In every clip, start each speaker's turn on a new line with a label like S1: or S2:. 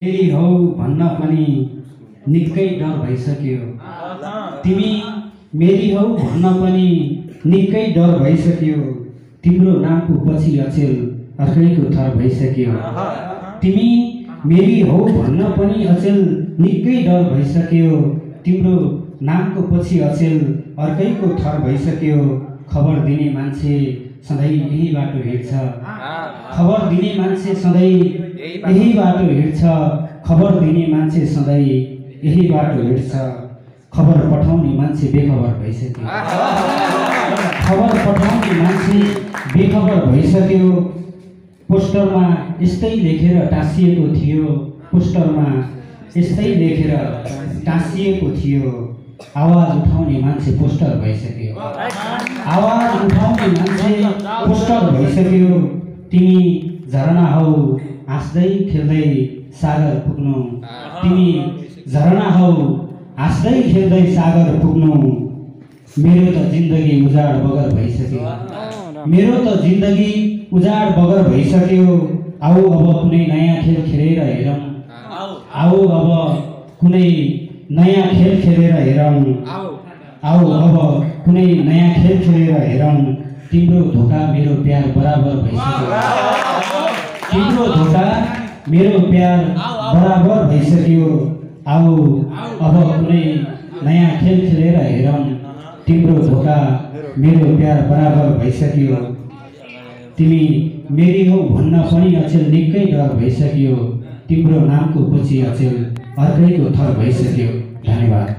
S1: मेरी हौ भन्न पनि निकै डर भइसक्यो। तिमी मेरी हौ भन्न पनि निकै डर भइसक्यो। तिम्रो नामको पछि अचेल अर्कैको थर भइसक्यो। तिमी मेरी हौ भन्न पनि अचेल निकै डर भइसक्यो। तिम्रो नामको पछि अचेल अर्कैको थर भइसक्यो। खबर दिने मान्छे सधैँ यही बाटो हिँड्छ। खबर दिने मान्छे सधैँ यही बाटो हिँड्छ। खबर दिने मान्छे सधैँ यही बाटो हिँड्छ। खबर पठाउने मान्छे बेखबर भइसक्यो। खबर पठाउने मान्छे बेखबर भइसक्यो। पोस्टरमा यस्तै लेखेर टाँसिएको थियो। पोस्टरमा यस्तै लेखेर टाँसिएको थियो। आवाज उठाउने मान्छे पोस्टर भइसक्यो। आवाज उठाउने मान्छे पोस्टर भइसक्यो। तिमी झरना हौ हाँस्दै खेल्दै सागर पुग्नु। तिमी झरना हौ हाँस्दै खेल्दै सागर पुग्नु। मेरो त जिन्दगी उजाड बगर भइसक्यो। मेरो त जिन्दगी उजाड बगर भइसक्यो। आऊ अब कुनै नयाँ खेल खेलेर हेरौँ। आऊ अब कुनै नयाँ खेल खेलेर हेरौँ। आऊ अब कुनै नयाँ खेल खेलेर हेरौँ। तिम्रो धोका मेरो प्यार बराबर भइसक्यो। तिम्रो धोका मेरो प्यार बराबर भइसक्यो। आऊ अब कुनै नयाँ खेल खेलेर हेरौँ। तिम्रो धोका मेरो प्यार बराबर भइसक्यो। तिमी मेरी हौ भन्न पनि अचेल निकै डर भइसक्यो। तिम्रो नामको पछि अचेल अर्कैको थर भइसक्यो। धन्यवाद।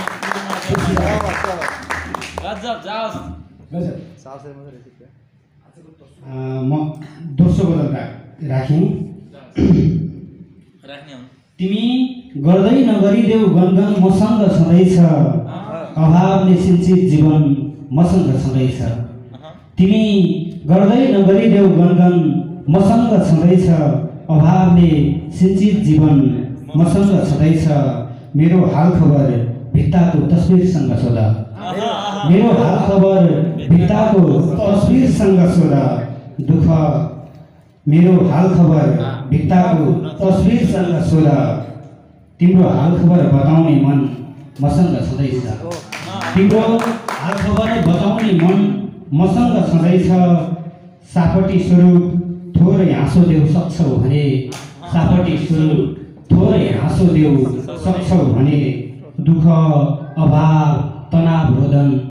S1: म दोस्रो बदल राखेँ। तिमी गर्दै नगरिदेऊ गनगन मसँग छँदैछ। अभावले सिन्चित जीवन मसँग छँदैछ। तिमी गर्दै नगरिदेऊ गनगन मसँग छँदैछ। अभावले सिन्चित जीवन मसँग छँदैछ। मेरो हाल खबर भित्ताको तस्बिरसँग सोध। मेरो हाल खबर भित्ताको तस्बिरसँग सोध। दुःख मेरो हाल खबर भित्ताको तस्बिरसँग सोध। तिम्रो हाल खबर बताउने मन मसँग छँदैछ। तिम्रो हाल खबर बताउने मन मसँग छँदैछ। सापटी स्वरूप थोरै हाँसो देऊ सक्छौ भने। सापटी स्वरूप थोरै हाँसो देऊ सक्छौ भने। दुःख अभाव तनाव रोदन